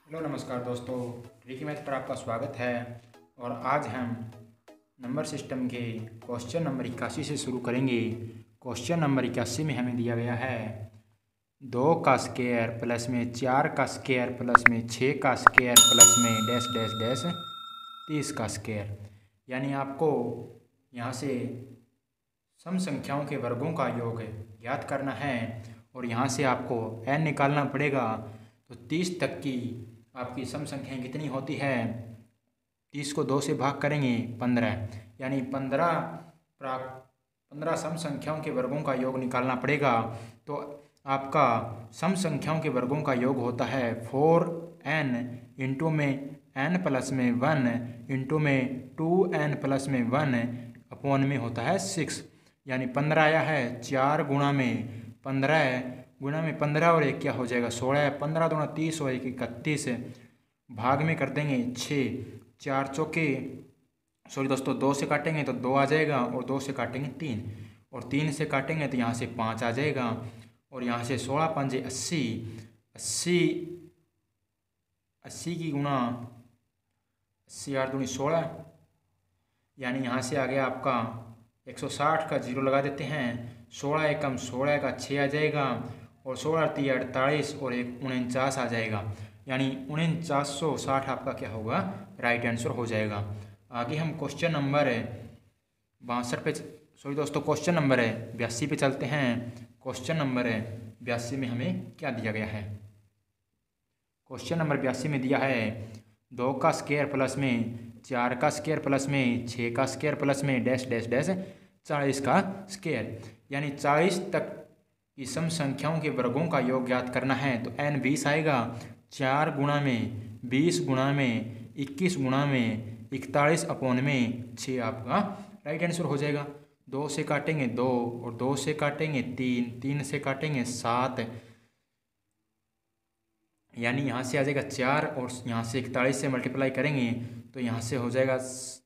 Hello नमस्कार दोस्तों, tricky math पर आपका स्वागत है। और आज हम नंबर सिस्टम के क्वेश्चन नंबर 81 से शुरू करेंगे। क्वेश्चन नंबर 81 में हमें दिया गया है 2 का स्क्वायर प्लस में 4 का स्क्वायर प्लस में 6 का स्क्वायर प्लस में डैश डैश डैश 30 का स्क्वायर। यानी आपको यहाँ से सम संख्याओं के वर्गों का योग ज्ञात करना है और यहाँ से आपको n निकालना पड़ेगा। तो 30 तक की आपकी सम संख्याएं कितनी होती है? 30 को 2 से भाग करेंगे 15, यानी 15 सम संख्याओं के वर्गों का योग निकालना पड़ेगा। तो आपका सम संख्याओं के वर्गों का योग होता है 4n इंटू में n प्लस में 1 इंटू में 2n प्लस में 1 अपॉन में होता है 6। यानी 15 आया है 4 गुणा में 15 और एक क्या हो जाएगा 16। 15 दूना 30 और 1 31 भाग में कर देंगे 6। 4 चौके सॉरी दोस्तों 2 से काटेंगे तो 2 आ जाएगा और 2 से काटेंगे 3 और 3 से काटेंगे तो यहाँ से 5 आ जाएगा और यहाँ से 16 5 80 80 80 की गुणा 80 8 दूनी 16, यानी यहाँ से आ गया आपका 160 का 0 लगा देते हैं। 16 एकम 16 का 6 आ जाएगा और 16 3 48 और 1 49 आ जाएगा। यानी 4960 आपका क्या होगा, राइट आंसर हो जाएगा। आगे हम क्वेश्चन नंबर 62 पे सॉरी दोस्तों क्वेश्चन नंबर 82 पे चलते हैं। क्वेश्चन नंबर 82 में हमें क्या दिया गया है? क्वेश्चन नंबर 82 में दिया है 2 का स्क्वायर प्लस में 4 का स्क्वायर प्लस में 6 का स्क्वायर प्लस में डैश डैश डैश 40 का स्क्वायर। यानी 40 तक की सम संख्याओं के वर्गों का योग ज्ञात करना है। तो n 20 आएगा, 4 गुणा में 20 गुणा में 21 गुणा में 41 अपॉन में 6 आपका राइट आंसर हो जाएगा। 2 से काटेंगे 2 और 2 से काटेंगे 3, 3 से काटेंगे 7, यानी यहाँ से आ जाएगा 4 और यहाँ से 41 से मल्टीप्लाई करेंगे तो यहाँ से हो जाएगा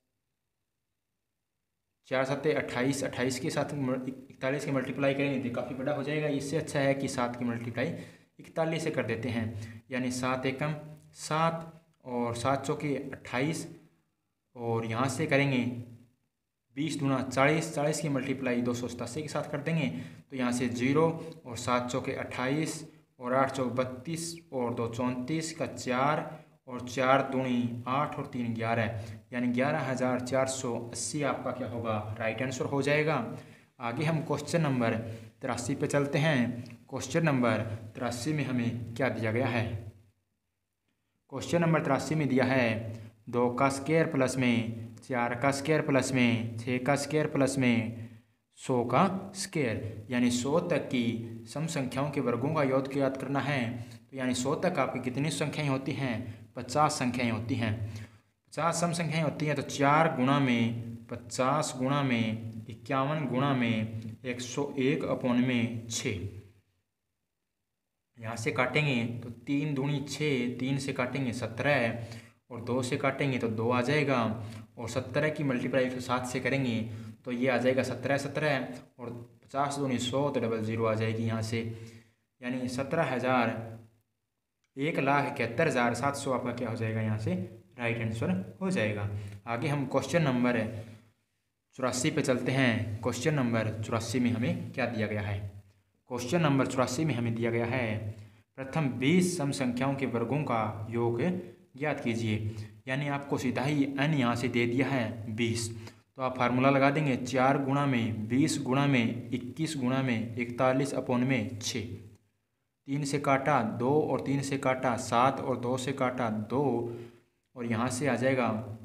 4 7 28, 28 के साथ 41 की मल्टीप्लाई करेंगे तो काफ़ी बड़ा हो जाएगा। इससे अच्छा है कि 7 की मल्टीप्लाई 41 से कर देते हैं, यानी 7 एकम 7 और 7 चौके 28 और यहाँ से करेंगे 20 दूना 40, 40 की मल्टीप्लाई 287 के साथ कर देंगे तो यहाँ से 0 और 7 चौके 28 और 8 चौक 32 और 2 34 का 4 और 4 दूनी 8 और 3 11, यानी 11,480 आपका क्या होगा, राइट आंसर हो जाएगा। आगे हम क्वेश्चन नंबर 83 पे चलते हैं। क्वेश्चन नंबर 83 में हमें क्या दिया गया है? क्वेश्चन नंबर 83 में दिया है 2 का स्क्वायर प्लस में 4 का स्क्वायर प्लस में 6 का स्क्वायर प्लस में 100 का स्क्वायर। यानी 100 तक की सम संख्याओं के वर्गों का योग ज्ञात करना है। तो यानी 100 तक आपकी कितनी संख्याएं होती हैं? 50 संख्याएं होती हैं। 50 सम संख्याएं होती हैं तो 4 गुणा में 50 गुणा में 51 गुणा में 101 अपॉन में 6, यहाँ से काटेंगे तो 3 दूनी 6, 3 से काटेंगे 17 और 2 से काटेंगे तो 2 आ जाएगा और 17 की मल्टीप्लाई 107 से करेंगे तो ये आ जाएगा 17 17 और 50 दूनी 100 तो 00 आ जाएगी यहाँ से, यानी 1,71,700 आपका क्या हो जाएगा, यहाँ से राइट आंसर हो जाएगा। आगे हम क्वेश्चन नंबर 84 पे चलते हैं। क्वेश्चन नंबर 84 में हमें क्या दिया गया है? क्वेश्चन नंबर 84 में हमें दिया गया है प्रथम 20 सम संख्याओं के वर्गों का योग ज्ञात कीजिए। यानी आपको सीधा ही n यहाँ से दे दिया है 20, तो आप फार्मूला लगा देंगे 4 गुणा में 20 गुणा में 21 गुणा में 41 अपॉन में 6। 3 से काटा 2 और 3 से काटा 7 और 2 से काटा 2 और यहाँ से आ जाएगा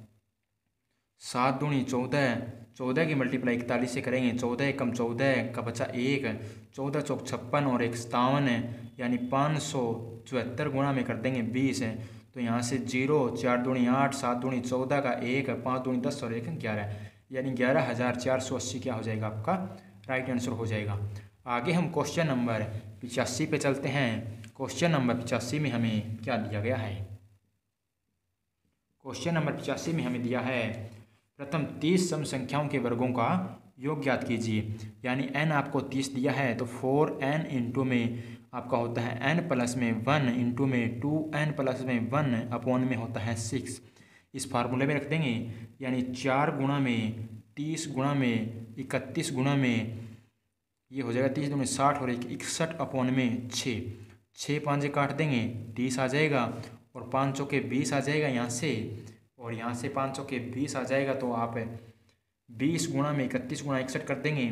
7 दूनी 14, 14 की मल्टीप्लाई 41 से करेंगे 14 एकम 14 का बचा 1, 14 चौक 56 और 1 57, यानी 574 गुणा में कर देंगे 20 तो यहाँ से 0, 4 दूनी 8, 7 दूनी 14 का 1, 5 दूनी 10 और 1 11, यानी 11,480 क्या हो जाएगा, आपका राइट आंसर हो जाएगा। आगे हम क्वेश्चन नंबर 85 पे चलते हैं। क्वेश्चन नंबर 85 में हमें क्या दिया गया है? क्वेश्चन नंबर 85 में हमें दिया है प्रथम 30 सम संख्याओं के वर्गों का योग ज्ञात कीजिए। यानी n आपको 30 दिया है तो 4n इंटू में आपका होता है n प्लस में 1 इंटू में 2n प्लस में 1 अपॉन में होता है 6। इस फार्मूले में रख देंगे, यानी 4 गुणा में 30 गुणा में 31 गुणा में ये हो जाएगा 30 दूनी 60 और 61 अपॉन में 6। 6 5 काट देंगे 30 आ जाएगा और 5 चौके 20 आ जाएगा यहाँ से, और यहाँ से 5 चौके 20 आ जाएगा। तो आप 20 गुणा में 31 गुणा 61 कर देंगे।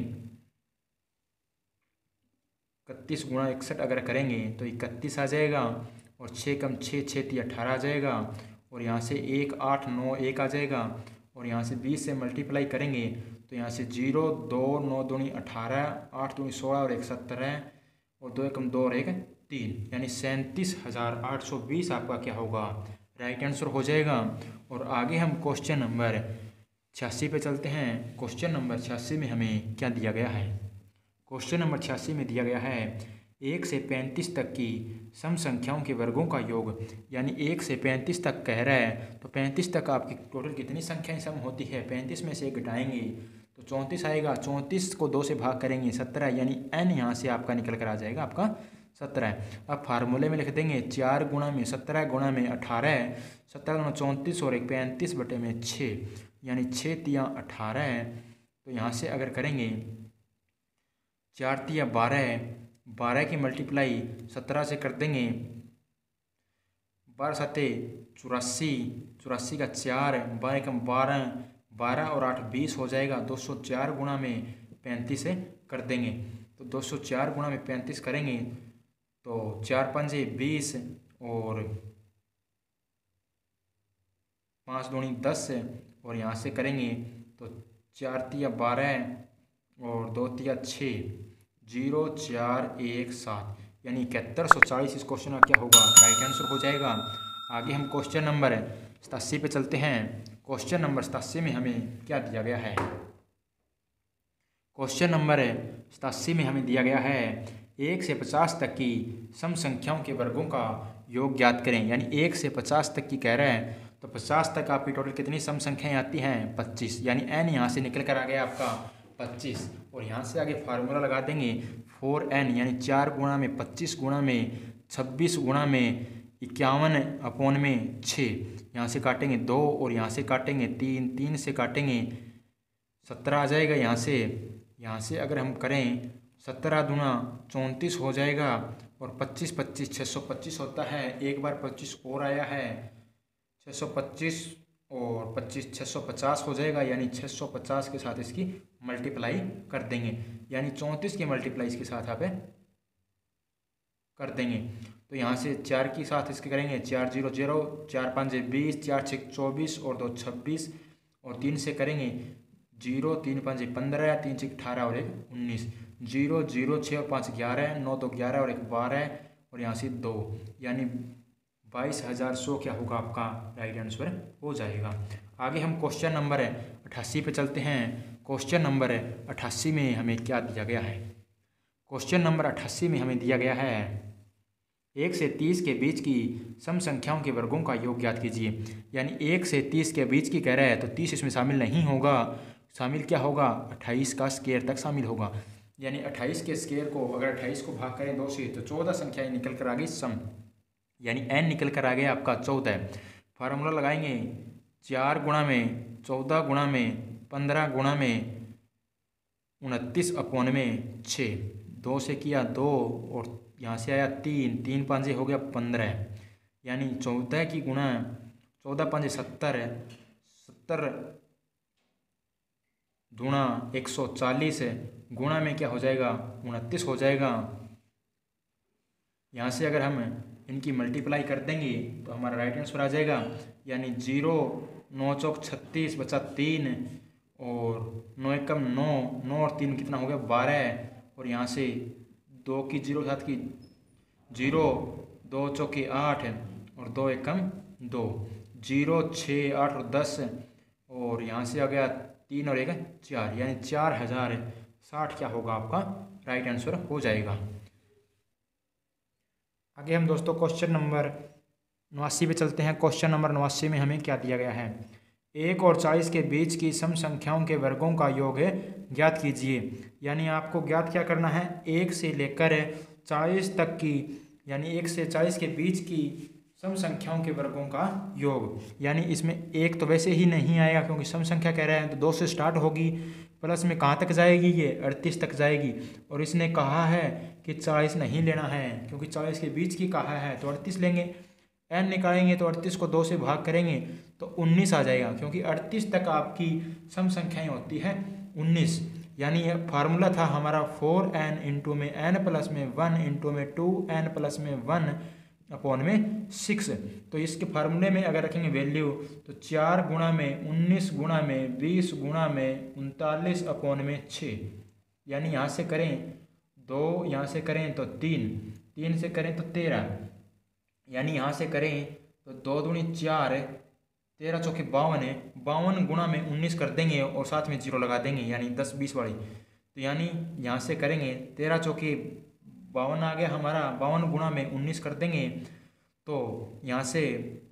31 गुणा 61 अगर करेंगे तो 31 आ जाएगा और 6 कम 6 6 3 18 आ जाएगा, और यहाँ से 1 8 9 1 आ जाएगा, और यहाँ से 20 से मल्टीप्लाई करेंगे तो यहाँ से 0 2 9 दूनी 18 8 दूनी 16 और 1 17 और 2 एकम 2 और 1 3, यानी 37,820 आपका क्या होगा, राइट आंसर हो जाएगा। और आगे हम क्वेश्चन नंबर 86 पे चलते हैं। क्वेश्चन नंबर 86 में हमें क्या दिया गया है। क्वेश्चन नंबर 86 में दिया गया है 1 से 35 तक की सम संख्याओं के वर्गों का योग, यानी 1 से 35 तक कह रहा है, तो 35 तक आपकी टोटल कितनी संख्याएं सम होती है। 35 में से एक घटाएंगे तो 34 आएगा। 34 को 2 से भाग करेंगे 17, यानी n यहाँ से आपका निकल कर आ जाएगा आपका 17। अब फार्मूले में लिख देंगे 4 गुणा में 17 गुणा में 18, 17 गुणा 34 और 1 35 बटे में 6, यानी 6 तिया 18। तो यहाँ से अगर करेंगे 4 तिया 12, 12 की मल्टीप्लाई 17 से कर देंगे, 12 सत्ते 84, 84 का 4, 12 कम 12, 12 और 8 20 हो जाएगा। 204 गुणा में 35 से कर देंगे, तो 204 गुणा में 35 करेंगे तो 4 पंजे 20 और 5 दूनी 10, और यहाँ से करेंगे तो 4 तिया 12 और 2 तिया 6, 0 4 1 7, यानी 7140 इस क्वेश्चन का क्या होगा, राइट आंसर हो जाएगा। आगे हम क्वेश्चन नंबर 87 पे चलते हैं। क्वेश्चन नंबर 87 में हमें क्या दिया गया है। क्वेश्चन नंबर 87 में हमें दिया गया है 1 से 50 तक की सम संख्याओं के वर्गों का योग ज्ञात करें, यानी 1 से 50 तक की कह रहे हैं, तो 50 तक आपकी टोटल कितनी सम संख्याएं आती हैं 25, यानी n यहाँ से निकल कर आ गया आपका 25, और यहाँ से आगे फार्मूला लगा देंगे 4n, यानी 4 गुणा में 25 गुणा में 26 गुणा में 51 अपॉन में 6, यहाँ से काटेंगे 2 और यहाँ से काटेंगे 3, 3 से काटेंगे 17 आ जाएगा। यहाँ से अगर हम करें 17 दूना 34 हो जाएगा, और 25 25 625 होता है। एक बार 25 और आया है 625 और 25 650 हो जाएगा, यानी 650 के साथ इसकी मल्टीप्लाई कर देंगे, यानी 34 की मल्टीप्लाई इसके साथ आप कर देंगे। तो यहाँ से 4 के साथ इसके करेंगे 4 0 0, 4 5 20, 4 6 24 और 2 26, और 3 से करेंगे 0 3 5 15, 3 6 18 और 1 19, 0 0 6 और 5 11, 9 2 11 और 1 12, और यहाँ से 2, यानी 22,100 क्या होगा आपका, राइट आंसर हो जाएगा। आगे हम क्वेश्चन नंबर 88 पे चलते हैं। क्वेश्चन नंबर 88 में हमें क्या दिया गया है। क्वेश्चन नंबर 88 में हमें दिया गया है 1 से 30 के बीच की सम संख्याओं के वर्गों का योग ज्ञात कीजिए, यानी 1 से 30 के बीच की कह रहा है, तो 30 इसमें शामिल नहीं होगा। शामिल क्या होगा, 28 का स्क्वायर तक शामिल होगा, यानी 28 के स्क्वायर को अगर 28 को भाग करें 2 से तो 14 संख्याएं निकल कर आ गई सम, यानी n निकल कर आ गया आपका 14। फार्मूला लगाएंगे 4 गुणा में 14 गुणा में 15 गुणा में 29 अपॉन में 6, 2 से किया 2 और यहाँ से आया 3, 3 5 हो गया 15, यानी 14 की गुणा 14 5 70, 70 गुणा 140 गुणा में क्या हो जाएगा 29 हो जाएगा। यहाँ से अगर हम इनकी मल्टीप्लाई कर देंगे तो हमारा राइट आंसर आ जाएगा, यानी 0 9 चौक 36 बचा 3 और 9 एकम 9, 9 और 3 कितना हो गया 12, और यहाँ से 2 की 0 साथ की 0, 2 चौके 8 और 2 एकम 2, 0 6 8 और 10, और यहाँ से आ गया 3 और 1 4, यानी 4060 क्या होगा आपका, राइट आंसर हो जाएगा। आगे हम दोस्तों क्वेश्चन नंबर 89 पे चलते हैं। क्वेश्चन नंबर 89 में हमें क्या दिया गया है। 1 और 40 के बीच की सम संख्याओं के वर्गों का योग ज्ञात कीजिए, यानी आपको ज्ञात क्या करना है 1 से लेकर 40 तक की यानी 1 से 40 के बीच की सम संख्याओं के वर्गों का योग। यानी इसमें एक तो वैसे ही नहीं आएगा क्योंकि सम संख्या कह रहे हैं, तो 2 से स्टार्ट होगी, प्लस में कहाँ तक जाएगी, ये 38 तक जाएगी। और इसने कहा है कि 40 नहीं लेना है क्योंकि 40 के बीच की कहा है, तो 38 लेंगे। n निकालेंगे तो 38 को 2 से भाग करेंगे तो 19 आ जाएगा, क्योंकि 38 तक आपकी सम संख्याएं होती है 19। यानी ये फार्मूला था हमारा 4n इंटू में n प्लस में 1 इंटू में 2n प्लस में 1 अपॉन में 6। तो इसके फार्मूले में अगर रखेंगे वैल्यू तो 4 गुणा में 19 गुणा में 20 गुणा में 39 अपॉन में 6। यानी यहाँ से करें 2, यहाँ से करें तो 3, 3 से करें तो 13, यानी यहाँ से करें तो 2 दूनी 4, 13 चौके 52 है, 52 गुणा में 19 कर देंगे और साथ में 0 लगा देंगे यानी 10 20 वाली। तो यानी यहाँ से करेंगे 13 चौके 52 आ गया हमारा, 52 गुणा में 19 कर देंगे तो यहाँ से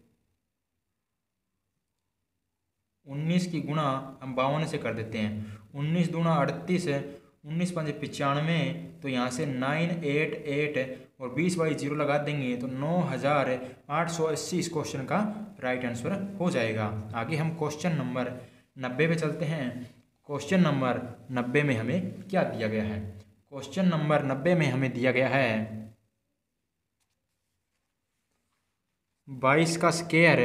19 की गुणा हम 52 से कर देते हैं, 19 दूना 38, 19 पंजे 95, तो यहाँ से 988 और 20 वाली 0 लगा देंगे तो 9880 इस क्वेश्चन का राइट आंसर हो जाएगा। आगे हम क्वेश्चन नंबर 90 पे चलते हैं। क्वेश्चन नंबर 90 में हमें क्या दिया गया है? क्वेश्चन नंबर 90 में हमें दिया गया है 22 का स्क्वायर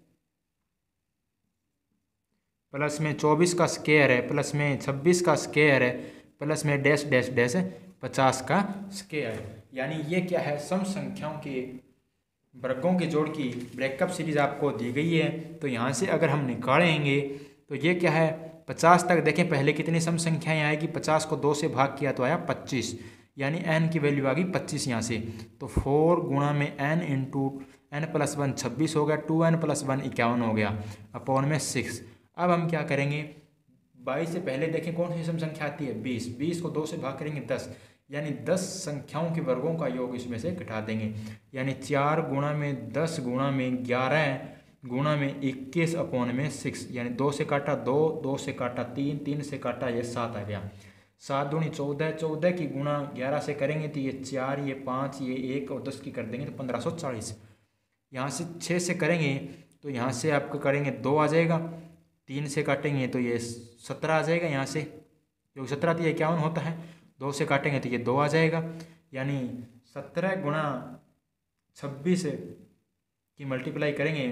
प्लस में 24 का स्क्वायर है प्लस में 26 का स्क्वायर है प्लस में डैश डैश डैश 50 का स्क्वायर। यानी ये क्या है? सम संख्याओं के वर्गों के जोड़ की ब्रेकअप सीरीज आपको दी गई है। तो यहाँ से अगर हम निकालेंगे तो ये क्या है? 50 तक देखें पहले कितनी सम संख्याएं आएगी, 50 को 2 से भाग किया तो आया 25, यानी n की वैल्यू आ गई 25 यहाँ से। तो 4 गुणा में n इंटू n प्लस 1 26 हो गया, 2n प्लस 1 51 हो गया अपॉन में 6। अब हम क्या करेंगे? 22 से पहले देखें कौन सी सम संख्या आती है? 20, 20 को 2 से भाग करेंगे 10, यानी 10 संख्याओं के वर्गों का योग इसमें से घटा देंगे। यानी 4 गुणा में 10 गुणा में 11 गुणा में 21 अपॉन में 6, यानी 2 से काटा 2, 2 से काटा 3, 3 से काटा ये 7 आ गया। 7 दूनी 14, 14 की गुणा 11 से करेंगे तो ये 4, ये 5, ये 1 और 10 की कर देंगे तो 1540। यहाँ से 6 से करेंगे तो यहाँ से आपका करेंगे 2 आ जाएगा, 3 से काटेंगे तो ये 17 आ जाएगा यहाँ से, क्योंकि 17 तो 51 होता है, 2 से काटेंगे तो ये 2 आ जाएगा। यानी 17 गुणा 26 की मल्टीप्लाई करेंगे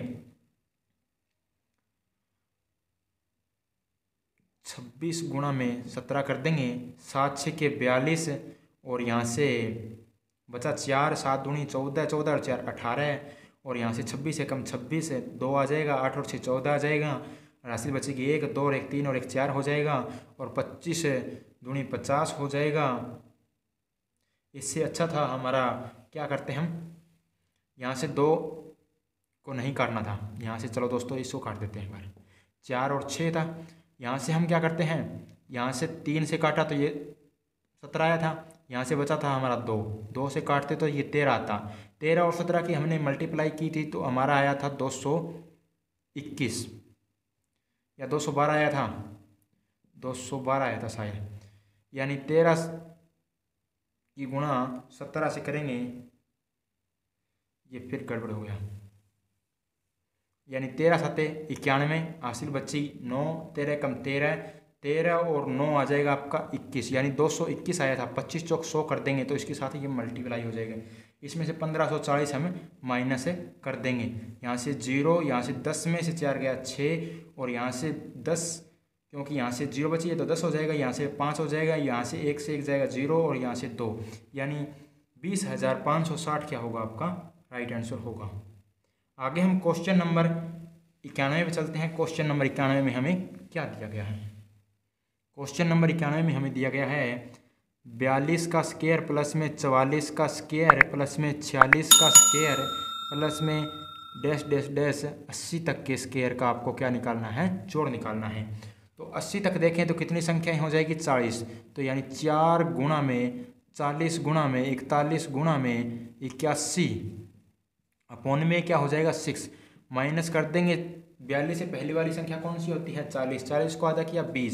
26 गुणा में 17 कर देंगे, 7 6 के 42 और यहाँ से बचा 4, 7 दूनी 14, 14 और 4 18 और यहाँ से 26 से कम 26 है, 2 आ जाएगा, 8 और 6 14 आ जाएगा, राशि बचेगी 1 2 और 1 3 और 1 4 हो जाएगा और 25 दूनी 50 हो जाएगा। इससे अच्छा था हमारा क्या करते हम, यहाँ से 2 को नहीं काटना था, यहाँ से चलो दोस्तों इसको काट देते हैं एक बार। 4 और 6 था, यहाँ से हम क्या करते हैं, यहाँ से 3 से काटा तो ये 17 आया था, यहाँ से बचा था हमारा 2, 2 से काटते तो ये 13 आता। 13 और 17 की हमने मल्टीप्लाई की थी तो हमारा आया था 221 या 212 आया था, 212 आया था शायद। यानी 13 की गुणा 17 से करेंगे, ये फिर गड़बड़ हो गया, यानी 13 7 91, हासिल बच्ची 9, 13 कम 13, 13 और 9 आ जाएगा आपका 21, यानी 221 आया था। 25 चौक 100 कर देंगे तो इसके साथ ही ये मल्टीप्लाई हो जाएगा। इसमें से 1540 हम माइनस कर देंगे, यहाँ से 0, यहाँ से 10 में से 4 गया 6 और यहाँ से 10, क्योंकि यहाँ से 0 बची है तो 10 हो जाएगा, यहाँ से 5 हो जाएगा, यहाँ से 1 से 1 जाएगा 0 और यहाँ से 2, यानी 20,560 क्या होगा आपका राइट आंसर होगा। आगे हम क्वेश्चन नंबर 91 पे चलते हैं। क्वेश्चन नंबर 91 में हमें क्या दिया गया है? क्वेश्चन नंबर 91 में हमें दिया गया है 42 का स्क्वायर प्लस में 44 का स्क्वायर प्लस में 46 का स्क्वायर प्लस में डैश डैश डैश 80 तक के स्क्वायर का आपको क्या निकालना है? जोड़ निकालना है। तो 80 तक देखें तो कितनी संख्याएं हो जाएगी? 40, तो यानी 4 गुणा में 40 गुणा में 41 गुणा में 81 अपॉन में क्या हो जाएगा? 6, माइनस कर देंगे 42 से पहली वाली संख्या कौन सी होती है? 40, 40 को आधा किया 20,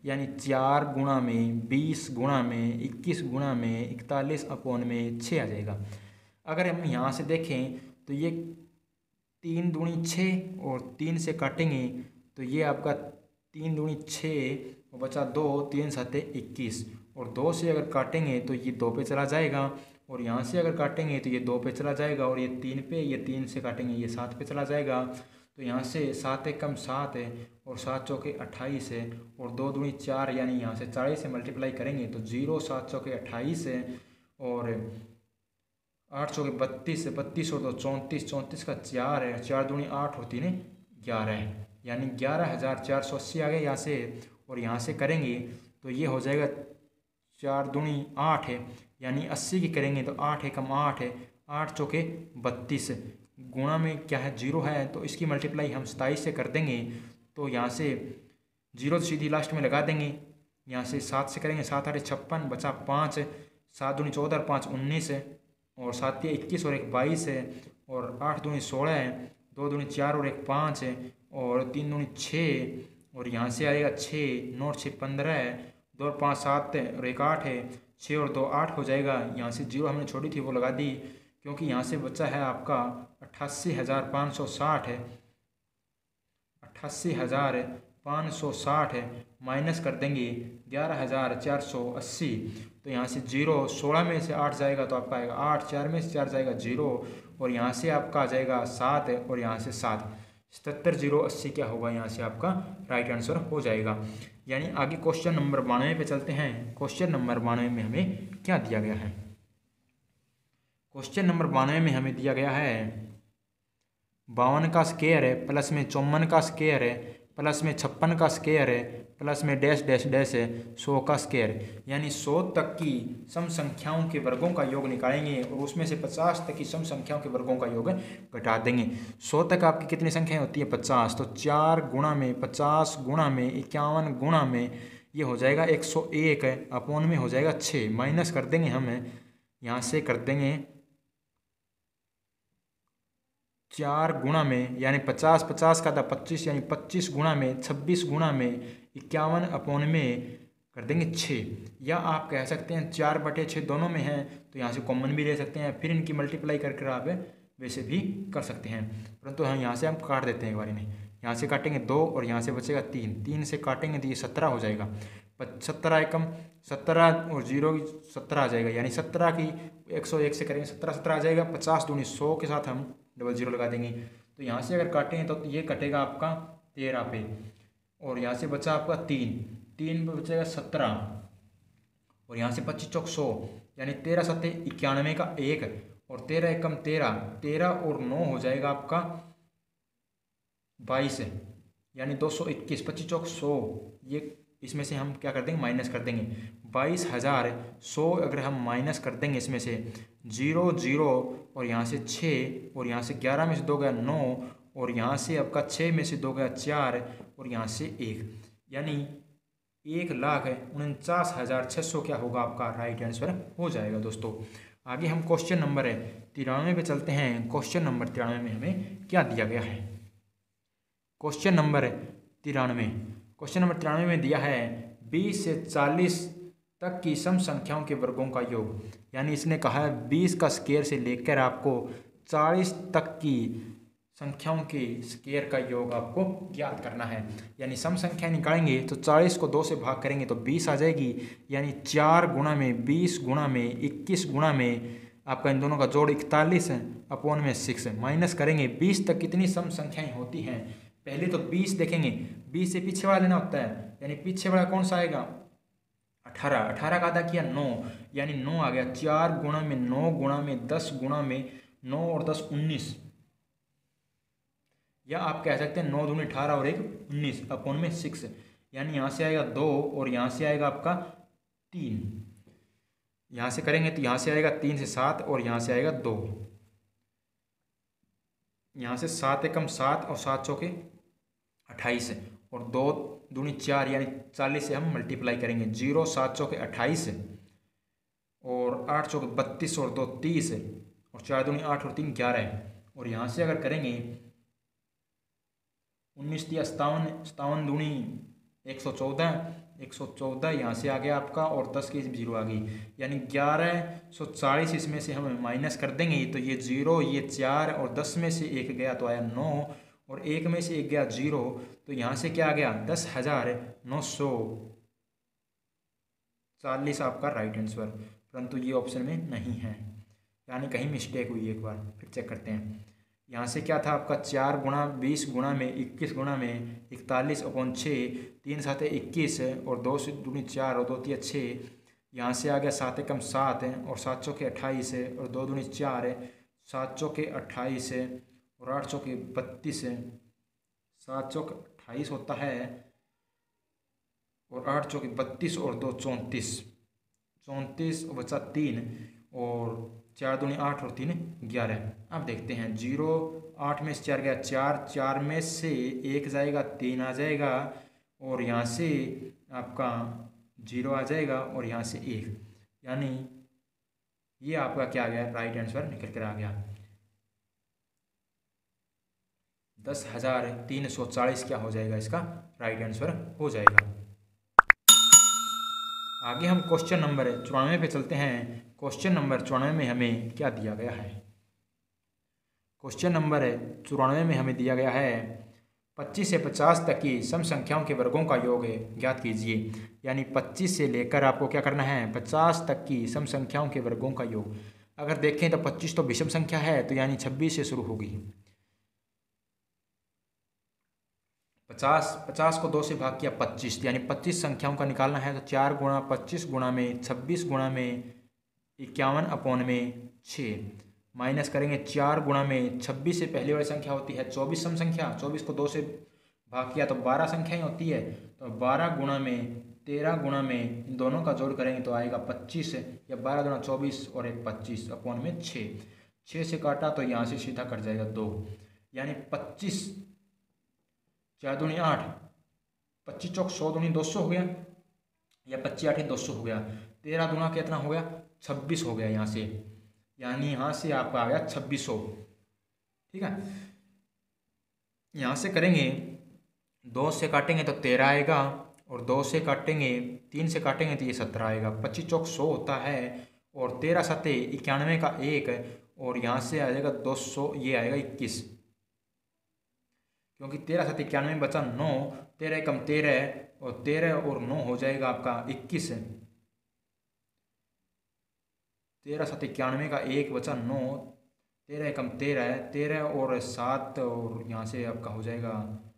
यानी 4 गुणा में 20 गुणा में 21 गुणा में 41 अपॉन में 6 आ जाएगा। अगर हम यहाँ से देखें तो ये 3 दूनी 6 और 3 से काटेंगे तो ये आपका 3 दूनी 6 और बचा 2, 3 7 21 और 2 से अगर काटेंगे तो ये 2 पे चला जाएगा और यहाँ से अगर काटेंगे तो ये 2 पे चला जाएगा और ये 3 पे, ये 3 से काटेंगे ये 7 पे चला जाएगा। तो यहाँ से 7 एकम 7 है और 7 चौके 28 है और 2 दूनी 4 यानी यहाँ से 40 से मल्टीप्लाई करेंगे तो 0, 7 चौके 28 है और 8 चौके 32 है, 32 और 2 34, 34 का 4 है, 4 दूनी 8 और 3 11 है, यानी 11,480 आ गए यहाँ से। और यहाँ से करेंगे तो ये हो जाएगा 4 दूनी 8 है, यानी 80 की करेंगे तो 8 एकम 8 है, 8 चौके 32 गुणा में क्या है 0 है तो इसकी मल्टीप्लाई हम 27 से कर देंगे। तो यहाँ से 0 सीधी लास्ट में लगा देंगे, यहाँ से 7 से करेंगे 7 8 56 बचा 5, 7 दूनी 14 5 19 है और 7 21 और 1 22 है और 8 दूनी 16 है, 2 दूनी 4 और 1 5 है और 3 दूनी 6 और यहाँ से आएगा 6, 9 6 15 है, 2 और 5 7 है और 1 8 है, 6 और 2 8 हो जाएगा। यहाँ से 0 हमने छोड़ी थी वो लगा दी क्योंकि यहाँ से बचा है आपका 88,560 है, 88,560 है, माइनस कर देंगे 11,480। तो यहाँ से 0 16 में से 8 जाएगा तो आपका आएगा 8, 4 में से 4 जाएगा 0 और यहाँ से आपका आ जाएगा 7 है और यहाँ से 7, 77,080 क्या होगा यहाँ से आपका राइट आंसर हो जाएगा। यानी आगे क्वेश्चन नंबर 92 पे चलते हैं। क्वेश्चन नंबर 92 में हमें क्या दिया गया है? क्वेश्चन नंबर 92 में हमें दिया गया है 52 का स्क्वायर है प्लस में 54 का स्क्वायर है प्लस में 56 का स्क्वायर है प्लस में डैश डैश डैश है 100 का स्क्वायर, यानी 100 तक की सम संख्याओं के वर्गों का योग निकालेंगे और उसमें से 50 तक की सम संख्याओं के वर्गों का योग घटा देंगे। 100 तक आपकी कितनी संख्याएं होती है 50, तो 4 गुणा में 50 गुणा में 51 गुणा में ये हो जाएगा 101 है, अपॉन में हो जाएगा 6, माइनस कर देंगे हम यहाँ से कर देंगे 4 गुणा में यानी 50, 50 का था 25 यानी 25 गुणा में 26 गुणा में 51 अपॉन में कर देंगे 6, या आप कह सकते हैं 4/6 दोनों में है तो यहाँ से कॉमन भी ले सकते हैं, फिर इनकी मल्टीप्लाई करके आप वैसे भी कर सकते हैं, परंतु हम यहाँ से हम काट देते हैं एक बार इन्हें। यहाँ से काटेंगे 2 और यहाँ से बचेगा 3, 3 से काटेंगे तो ये 17 हो जाएगा, 17 एकम 17 और 0 17 आ जाएगा, यानी 17 की 101 से करेंगे 17 17 आ जाएगा। 50 दूनी 100 के साथ हम डबल 0 लगा देंगे, तो यहाँ से अगर काटेंगे तो ये कटेगा आपका 13 पे और यहाँ से बचा आपका 3 पे बचेगा 17 और यहाँ से 25 चौक 100 यानी 13 7 91 का 1 और 13 एकम 13, 13 और 9 हो जाएगा आपका 22 यानी 221, 25 चौक 100, ये इसमें से हम क्या कर देंगे माइनस कर देंगे 22,100 अगर हम माइनस कर देंगे इसमें से 0 0 और यहाँ से 6 और यहाँ से 11 में से 2 गया 9 और यहाँ से आपका 6 में से 2 गया 4 और यहाँ से 1, यानी 1,49,600 क्या होगा आपका राइट आंसर हो जाएगा। दोस्तों आगे हम क्वेश्चन नंबर 93 पे चलते हैं। क्वेश्चन नंबर 93 में हमें क्या दिया गया है? क्वेश्चन नंबर 93 में दिया है 20 से 40 तक की सम संख्याओं के वर्गों का योग, यानी इसने कहा है 20 का स्क्वायर से लेकर आपको 40 तक की संख्याओं के स्क्वायर का योग आपको ज्ञात करना है। यानी सम संख्या निकालेंगे तो 40 को 2 से भाग करेंगे तो 20 आ जाएगी, यानी 4 गुणा में 20 गुणा में 21 गुणा में आपका इन दोनों का जोड़ 41 है, अपॉन में 6 है, माइनस करेंगे 20 तक कितनी सम संख्याएं होती हैं। पहले तो 20 देखेंगे, 20 से पीछे वाला लेना होता है, यानी पीछे वाला कौन सा आएगा 18, 18 का आधा किया 9 यानी 9 आ गया। 4 गुणा में 9 गुणा में 10 गुणा में 9 और 10 19, या आप कह सकते हैं 9 दूनी 18 और 1 19 अपॉन में 6, यानी यहाँ से आएगा 2 और यहाँ से आएगा आपका 3, यहाँ से करेंगे तो यहाँ से आएगा 3 से 7 और यहाँ से आएगा 2, यहाँ से 7 एकम 7 और 7 चौके 28 और 2 दूनी 4 यानी 40 से हम मल्टीप्लाई करेंगे। 0 7 चौके 28 और 8 चौके 32 और 2 30 और 4 दूनी 8 और 3 11 और यहाँ से अगर करेंगे 19 57 57 दूनी 114, 114 यहाँ से आ गया आपका, और 10 की 0 आ गई, यानी 1140 इसमें से हम माइनस कर देंगे तो ये 0, ये 4 और 10 में से 1 गया तो आया 9, और 1 में से 1 गया 0, तो यहाँ से क्या आ गया 10,940 आपका राइट आंसर, परंतु ये ऑप्शन में नहीं है, यानी कहीं मिस्टेक हुई। एक बार फिर चेक करते हैं। यहाँ से क्या था आपका 4 गुणा 20 गुणा में 21 गुणा में 41/6, 3 7 21 और 2 से दूनी 4 और 2 3 6, यहाँ से आ गया 7 एकम 7 है और 7 चौके 28 है और 2 दूनी 4 है, 7 चौके 28 है और 8 चौके 32 है, 7 चौके 28 होता है और 8 चौके 32 और 2 34, 34 बचा 3 और 4 दूनी 8 और 3 11। अब देखते हैं 0, 8 में से 4 गया 4, 4 में से 1 जाएगा 3 आ जाएगा और यहाँ से आपका 0 आ जाएगा और यहाँ से 1, यानी ये आपका क्या आ गया राइट आंसर निकल कर आ गया। 10,340 क्या हो जाएगा इसका राइट आंसर हो जाएगा। आगे हम क्वेश्चन नंबर 94 पे चलते हैं। क्वेश्चन नंबर 94 में हमें क्या दिया गया है? क्वेश्चन नंबर 94 में हमें दिया गया है 25 से 50 तक की सम संख्याओं के वर्गों का योग ज्ञात कीजिए। यानी 25 से लेकर आपको क्या करना है 50 तक की सम संख्याओं के वर्गों का योग। अगर देखें तो 25 तो विषम संख्या है, तो यानी 26 से शुरू होगी। 50 को 2 से भाग किया 25, यानी 25 संख्याओं का निकालना है तो 4 गुणा 25 गुणा में 26 गुणा में 51/6 माइनस करेंगे 4 गुणा में 26 से पहले वाली संख्या होती है 24 सम संख्या, 24 को 2 से भाग किया तो 12 संख्याएं होती है, तो 12 गुणा में 13 गुणा में इन दोनों का जोड़ करेंगे तो आएगा 25, या 12 गुणा 24 और एक 25/6। 6 से काटा तो यहाँ से सीधा कट जाएगा 2, यानी 25 4 दूनी 8, 25 चौक 100 दूनी 200 हो गया, या 25 8 200 हो गया। 13 दूना कितना हो गया 26 हो गया यहाँ से, यानी यहाँ से आपका आ गया 2600। ठीक है, यहाँ से करेंगे 2 से काटेंगे तो 13 आएगा और 2 से काटेंगे 3 से काटेंगे तो ये 17 आएगा। 25 चौक 100 होता है और 13 7 91 का 1 और यहाँ से आ जाएगा 200, ये आएगा 21, क्योंकि 13 7 91 बचा 9, 13 कम 13 और 13 और 9 हो जाएगा आपका 21। 13 7 91 का 1 बचा 9, 13 कम 13 13 और 7 और यहाँ से आपका हो जाएगा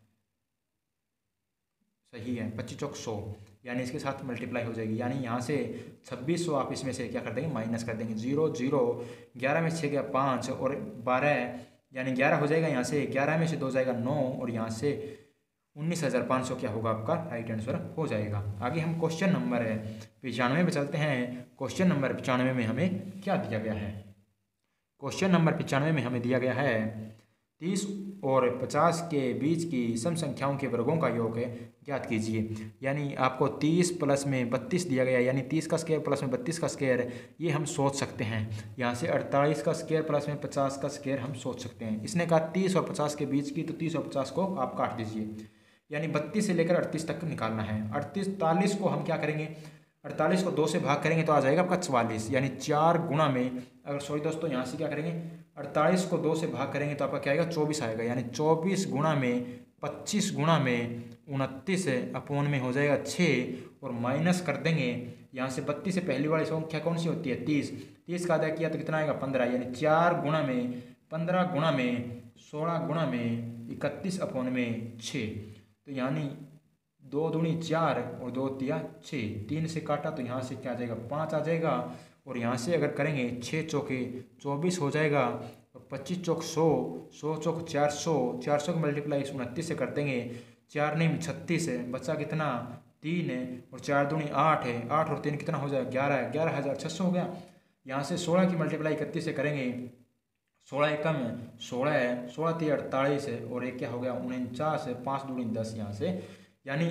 सही है 25 चौक 100, यानी इसके साथ मल्टीप्लाई हो जाएगी। यानी यहाँ से 2600 आप इसमें से क्या कर देंगे माइनस कर देंगे। 0 0 11 में 6 गया 5 और 12, यानी 11 हो जाएगा। यहाँ से 11 में से 2 जाएगा 9 और यहाँ से 19,500 क्या होगा आपका राइट आंसर हो जाएगा। आगे हम क्वेश्चन नंबर 95 पे चलते हैं। क्वेश्चन नंबर 95 में हमें क्या दिया गया है? क्वेश्चन नंबर 95 में हमें दिया गया है 30 और 50 के बीच की सम संख्याओं के वर्गों का योग ज्ञात कीजिए। यानी आपको 30 प्लस में 32 दिया गया, यानी 30 का स्क्वायर प्लस में 32 का स्क्वायर, ये हम सोच सकते हैं। यहाँ से 48 का स्क्वायर प्लस में 50 का स्क्वायर हम सोच सकते हैं। इसने कहा 30 और 50 के बीच की, तो 30 और 50 को आप काट दीजिए, यानी 32 से लेकर 38 तक निकालना है। 48 को हम क्या करेंगे 48 को 2 से भाग करेंगे तो आ जाएगा आपका 44, यानी 4 गुणा में, अगर सॉरी दोस्तों यहाँ से क्या करेंगे 48 को 2 से भाग करेंगे तो आपका क्या आएगा 24 आएगा, यानी 24 गुणा में 25 गुणा में 29 अपॉन में हो जाएगा 6 और माइनस कर देंगे यहाँ से 32 से पहली वाली संख्या कौन सी होती है 30, 30 का अदा किया तो कितना आएगा 15, यानी 4 गुणा में 15 गुणा में 16 गुणा में 31 अपॉन में 6, तो यानी 2 दूनी 4 और 2 तिया 6, 3 से काटा तो यहाँ से क्या आ जाएगा 5 आ जाएगा और यहाँ से अगर करेंगे 6 चौके 24 हो जाएगा और 25 चौक 100, 100 चौक 400, 400 को मल्टीप्लाई 29 से कर देंगे, 4 नहीं 36 है, बचा कितना 3 है और 4 दूनी 8 है, 8 और 3 कितना हो जाएगा 11 है, 11,600 हो गया। यहाँ से 16 की मल्टीप्लाई 31 से करेंगे, 16 एकम 16 है, 16 3 48 है और एक क्या हो गया 49 है, 5 दूनी 10 यहाँ से, यानी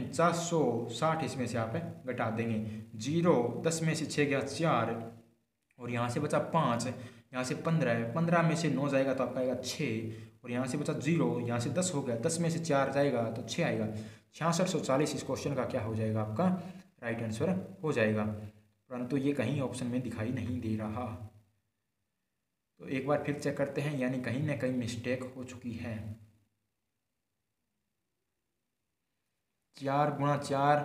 4960 इसमें से आप घटा देंगे। 0 10 में से 6 गया 4 और यहाँ से बचा 5, यहाँ से 15 है, 15 में से 9 जाएगा तो आपका आएगा 6 और यहाँ से बचा 0, यहाँ से 10 हो गया, 10 में से 4 जाएगा तो 6 आएगा, 6640 इस क्वेश्चन का क्या हो जाएगा, आपका राइट आंसर हो जाएगा, परंतु ये कहीं ऑप्शन में दिखाई नहीं दे रहा। तो एक बार फिर चेक करते हैं, यानी कहीं ना कहीं मिस्टेक हो चुकी है। 4 गुणा 4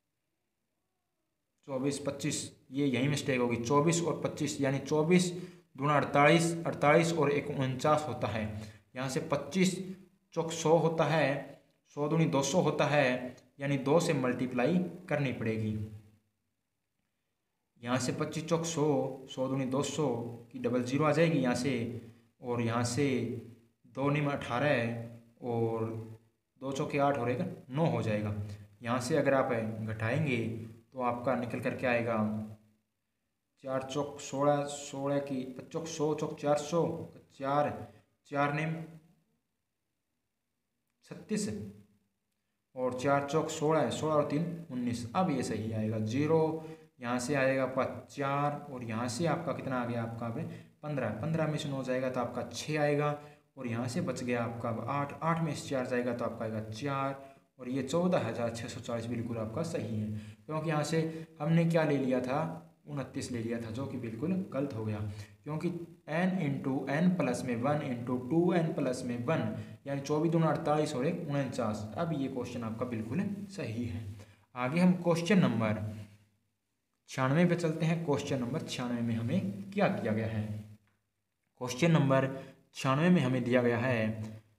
24 25, ये यही मिस्टेक होगी। 24 और 25 यानी 24 गुणा 48, 48 और 49 होता है। यहाँ से 25 चौक 100 होता है, 100 दूनी 200 होता है, यानी 2 से मल्टीप्लाई करनी पड़ेगी। यहाँ से 25 चौक 100, 100 दूनी 200 की डबल जीरो आ जाएगी यहाँ से, और यहाँ से 2 निम 18 और 2 चौके 8 और 1 9 हो जाएगा। यहाँ से अगर आप घटाएंगे तो आपका निकल कर क्या आएगा, 4 चौक 16, 16 की 5 चौक 100 चौक 400, 4 4 निम 36 और 4 चौक 16, 16 और 3 19। अब ये सही आएगा। 0 यहाँ से आएगा आपका 4 और यहाँ से आपका कितना आ गया, आपका 15, 15 में से 9 जाएगा तो आपका 6 आएगा, और यहाँ से बच गया आपका 8, 8 में से 4 जाएगा तो आपका आएगा 4, और ये 14640 बिल्कुल आपका सही है, क्योंकि यहाँ से हमने क्या ले लिया था, 29 ले लिया था, जो कि बिल्कुल गलत हो गया, क्योंकि n इंटू एन प्लस में 1 इंटू 2n प्लस में 1 यानी 24 दूना 48 और 1 49। अब ये क्वेश्चन आपका बिल्कुल सही है। आगे हम क्वेश्चन नंबर 96 पे चलते हैं। क्वेश्चन नंबर 96 में हमें क्या दिया गया है। क्वेश्चन नंबर 96 में हमें दिया गया है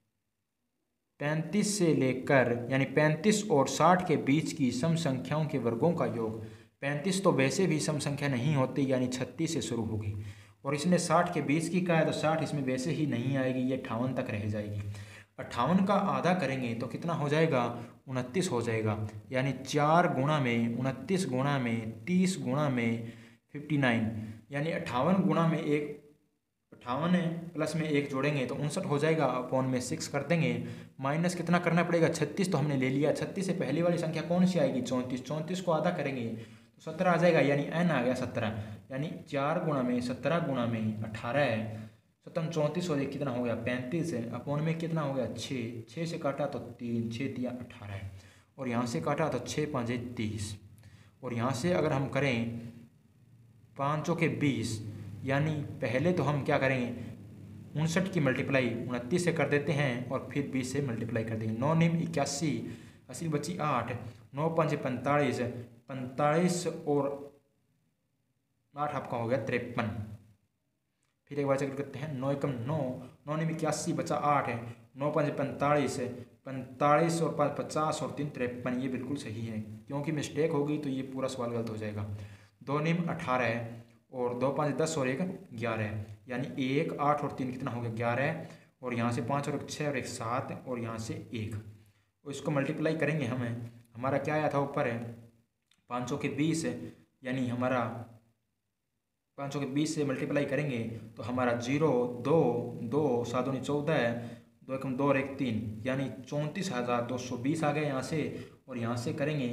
35 से लेकर यानी 35 और 60 के बीच की सम संख्याओं के वर्गों का योग। 35 तो वैसे भी सम संख्या नहीं होती, यानी 36 से शुरू होगी, और इसने 60 के बीच की कहा है तो 60 इसमें वैसे ही नहीं आएगी, ये 58 तक रह जाएगी। 58 का आधा करेंगे तो कितना हो जाएगा, 29 हो जाएगा, यानी 4 गुणा में 29 गुणा में 30 गुणा में 59, यानी 58 गुणा में 58 प्लस में 1 जोड़ेंगे तो 59 हो जाएगा, अपॉन में 6 कर देंगे, माइनस कितना करना पड़ेगा, 36 तो हमने ले लिया, 36 से पहली वाली संख्या कौन सी आएगी, 34, 34 को आधा करेंगे तो 17 आ जाएगा, यानी n आ गया 17, यानी 4 गुणा में 17 गुणा में 18, 17 34 और 1 कितना हो गया 35 है, अपॉन में कितना हो गया 6, 6 से काटा तो 3, 6 दिया 18, और यहाँ से काटा तो 6 5 30, और यहाँ से अगर हम करें 5 के 20, यानी पहले तो हम क्या करेंगे 59 की मल्टीप्लाई 29 से कर देते हैं और फिर 20 से मल्टीप्लाई कर देंगे। 9 निम 81, 80 बची 8, 9 5 45, 45 और 8 आपका हो गया 53। फिर एक बार चेक करते हैं, 9 एकम 9, 9 निम 81 बचा 8 है, 9 5 45, 45 और 5 50 और 3 53, ये बिल्कुल सही है, क्योंकि मिस्टेक होगी तो ये पूरा सवाल गलत हो जाएगा। 2 निम 18 और 2 5 10 और 1 11, यानी 1 8 और 3 कितना हो गया 11, और यहाँ से 5 और 1 6 और 1 7, और यहाँ से 1, और इसको मल्टीप्लाई करेंगे हमारा क्या आया था ऊपर है 5 के 20, यानी हमारा 5 के 20 से मल्टीप्लाई करेंगे तो हमारा 0 2 2 7 दूनी 14, 2 एकम 2 और 1 3, यानी 34,220 आ गए यहाँ से, और यहाँ से करेंगे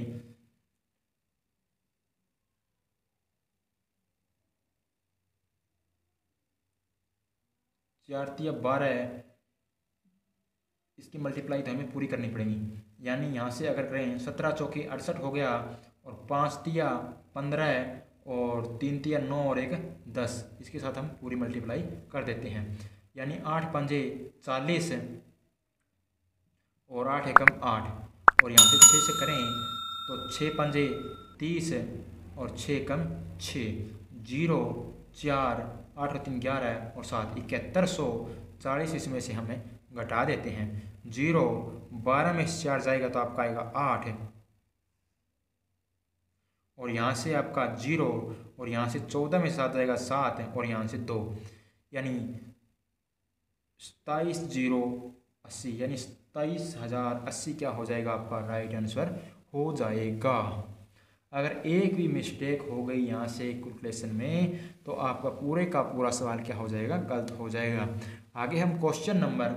4 तिया 12, इसकी मल्टीप्लाई तो हमें पूरी करनी पड़ेगी, यानी यहाँ से अगर करें 17 चौके 68 हो गया, और 5 तिया 15 और 3 तिया 9 और 1 10, इसके साथ हम पूरी मल्टीप्लाई कर देते हैं, यानी 8 पंजे 40 और 8 एकम 8, और यहाँ से 6 से करें तो 6 पंजे 30 और 6 एकम 6, 0 4 8 और 3 11 और 7 7140, इसमें से हमें घटा देते हैं। 0 12 में से 4 जाएगा तो आपका आएगा 8, और यहाँ से आपका 0, और यहाँ से 14 में से 7 जाएगा 7, और यहाँ से 2, यानी 27,080, यानी 27,080 क्या हो जाएगा आपका राइट आंसर हो जाएगा। अगर एक भी मिस्टेक हो गई यहाँ से कैलकुलेशन में तो आपका पूरे का पूरा सवाल क्या हो जाएगा, गलत हो जाएगा। आगे हम क्वेश्चन नंबर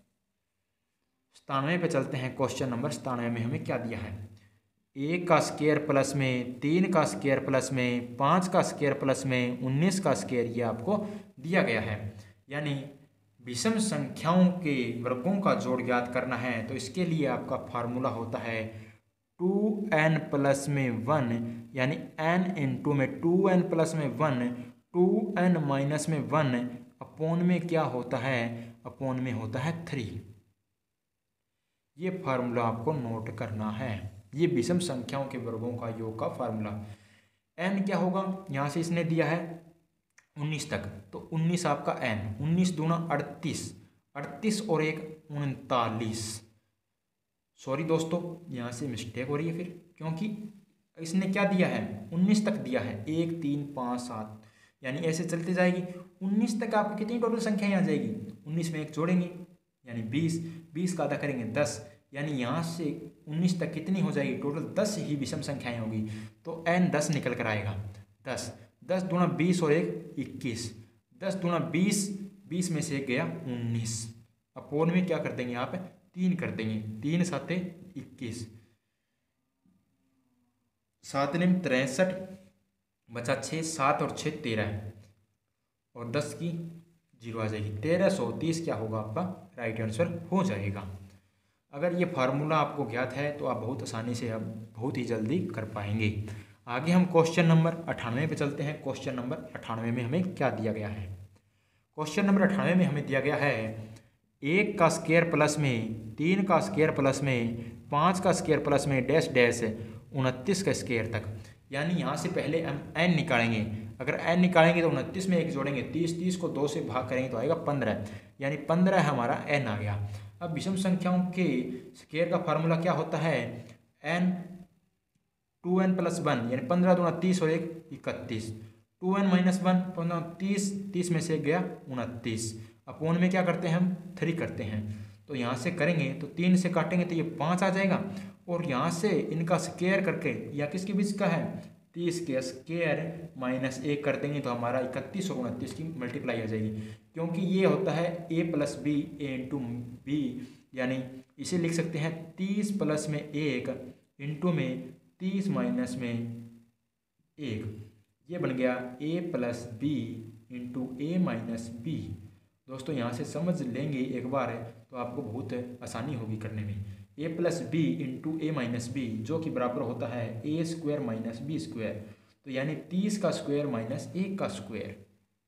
97 पे चलते हैं। क्वेश्चन नंबर 97 में हमें क्या दिया है, 1 का स्क्वायर प्लस में 3 का स्क्वायर प्लस में 5 का स्क्वायर प्लस में 19 का स्क्वायर, ये आपको दिया गया है, यानी विषम संख्याओं के वर्गों का जोड़ ज्ञात करना है। तो इसके लिए आपका फार्मूला होता है 2n प्लस में 1 यानी n इंटू में 2n प्लस में 1 2n माइनस में 1 अपोन में क्या होता है, अपोन में होता है 3। ये फार्मूला आपको नोट करना है, ये विषम संख्याओं के वर्गों का योग का फार्मूला। n क्या होगा, यहाँ से इसने दिया है 19 तक, तो 19 आपका n, 19 दूना 38, 38 और 1 39। सॉरी दोस्तों, यहाँ से मिस्टेक हो रही है फिर, क्योंकि इसने क्या दिया है 19 तक दिया है, 1 3 5 7, यानी ऐसे चलते जाएगी 19 तक आपकी कितनी टोटल संख्या आ जाएगी, 19 में 1 जोड़ेंगे यानी 20, 20 का आधा करेंगे 10, यानी यहाँ से 19 तक कितनी हो जाएगी टोटल 10 ही विषम संख्याएं होगी, तो n 10 निकल कर आएगा। 10 10 दूना 20 और 1 21, 10 दूना 20, 20 में से 1 गया 19, अपोन में क्या कर देंगे आप 3 कर देंगे, 3 साते 21, 7 ने 63 बचा 6, 7 और 6 13 और 10 की 0 आ जाएगी, 1330 क्या होगा आपका राइट आंसर हो जाएगा। अगर ये फार्मूला आपको ज्ञात है तो आप बहुत आसानी से अब बहुत ही जल्दी कर पाएंगे। आगे हम क्वेश्चन नंबर 98 पे चलते हैं। क्वेश्चन नंबर 98 में हमें क्या दिया गया है, क्वेश्चन नंबर 98 में हमें दिया गया है 1 का स्क्वायर प्लस में 3 का स्क्वायर प्लस में 5 का स्क्वायर प्लस में डैश डैश 29 का स्क्वायर तक, यानी यहाँ से पहले हम n निकालेंगे। अगर n निकालेंगे तो 29 में 1 जोड़ेंगे, 30, 30 को 2 से भाग करेंगे तो आएगा 15, यानी 15 हमारा n आ गया। अब विषम संख्याओं के स्क्वायर का फार्मूला क्या होता है, n 2n प्लस 1 यानी 15 दूना 30 और 1 31, 2n माइनस 1 15 30, 30 में से गया 29, अपोन में क्या करते हैं हम 3 करते हैं, तो यहाँ से करेंगे तो 3 से काटेंगे तो ये 5 आ जाएगा, और यहाँ से इनका स्क्वायर करके या किसके बीच का है 30 के स्क्वायर माइनस 1 कर देंगे तो हमारा 31 और 29 की मल्टीप्लाई आ जाएगी, क्योंकि ये होता है a plus B A into B, यानी इसे लिख सकते हैं 30 प्लस में 1 इंटू में 30 माइनस में 1, ये बन गया a plus B into A minus B. दोस्तों यहाँ से समझ लेंगे एक बार तो आपको बहुत आसानी होगी करने में, a plus B into A minus B जो कि बराबर होता है A square minus B square, तो यानी 30 का स्क्वायर माइनस 1 का स्क्वायर,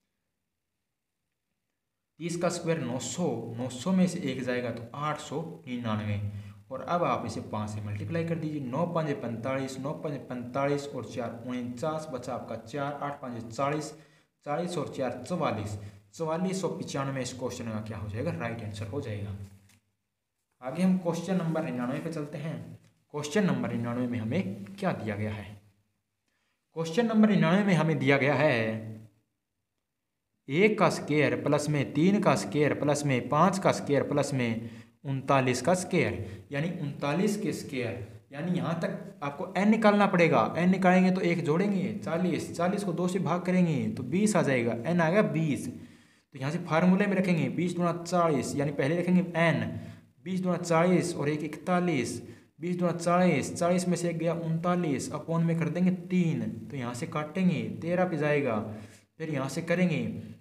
30 का स्क्वायर 900, 900 में से 1 जाएगा तो 899, और अब आप इसे 5 से मल्टीप्लाई कर दीजिए, 9 5 45, 9 5 45 और 4 49, बचा आपका 4, 8 5 40, 40 और 4 44, 4495 इस क्वेश्चन का क्या हो जाएगा राइट आंसर हो जाएगा। आगे हम क्वेश्चन नंबर 99 पे चलते हैं। क्वेश्चन नंबर 99 में हमें क्या दिया गया है, क्वेश्चन नंबर 99 में हमें दिया गया है 1 का स्क्वायर प्लस में 3 का स्क्वायर प्लस में 5 का स्क्वायर प्लस में 39 का स्क्वायर, यानी 39 के स्क्वायर, यानी यहाँ तक आपको n निकालना पड़ेगा, n निकालेंगे तो 1 जोड़ेंगे 40, 40 को 2 से भाग करेंगे तो 20 आ जाएगा, n आ गया 20, तो यहाँ से फार्मूले में रखेंगे 20 दूना 40, यानी पहले रखेंगे n, 20 दूना 40 और 1 41, 20 दूना 40, 40 में से 1 गया 39, अपोन में कर देंगे 3, तो यहाँ से काटेंगे 13 पे जाएगा, फिर यहाँ से करेंगे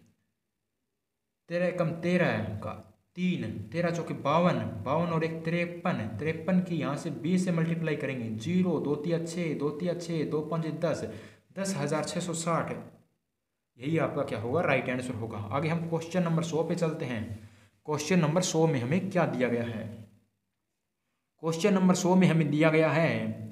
13 कम 13 का 3, 13 चौके 52, 52 और 1 53, 53 की यहाँ से 20 से मल्टीप्लाई करेंगे, 0 2 3 6, 2 3 6, 2 5 10, 10,660, यही आपका क्या होगा राइट आंसर होगा। आगे हम क्वेश्चन नंबर 100 पे चलते हैं। क्वेश्चन नंबर 100 में हमें क्या दिया गया है, क्वेश्चन नंबर 100 में हमें दिया गया है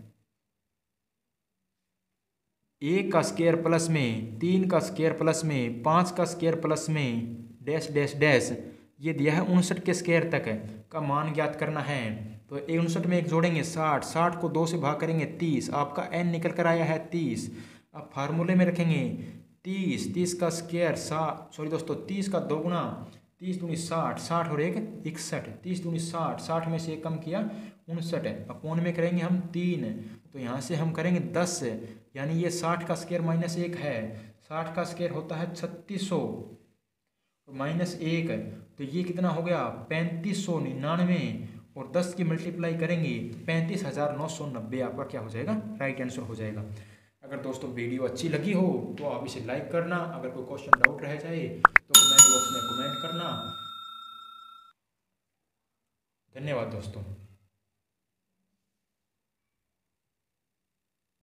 1 का स्क्वायर प्लस में 3 का स्क्वायर प्लस में 5 का स्क्वायर प्लस में डैश डैश डैश, ये दिया है 59 के स्क्वायर तक का मान ज्ञात करना है, तो 59 में 1 जोड़ेंगे 60, 60 को 2 से भाग करेंगे 30, आपका n निकल कर आया है 30, अब फार्मूले में रखेंगे 30, 30 का स्क्वायर 30 का 2 गुना 30 दूनी 60, 60 और 1 61, 30 दूनी 60, 60 में से 1 कम किया 59, अपोन में करेंगे हम 3, तो यहाँ से हम करेंगे 10, यानी ये 60 का स्क्वायर माइनस 1 है, 60 का स्क्वायर होता है 3600 माइनस 1, तो ये कितना हो गया 3599, और 10 की मल्टीप्लाई करेंगे 35,990 आपका क्या हो जाएगा राइट आंसर हो जाएगा। अगर दोस्तों वीडियो अच्छी लगी हो तो आप इसे लाइक करना, अगर कोई क्वेश्चन डाउट रह जाए तो कमेंट बॉक्स में कमेंट करना। धन्यवाद दोस्तों।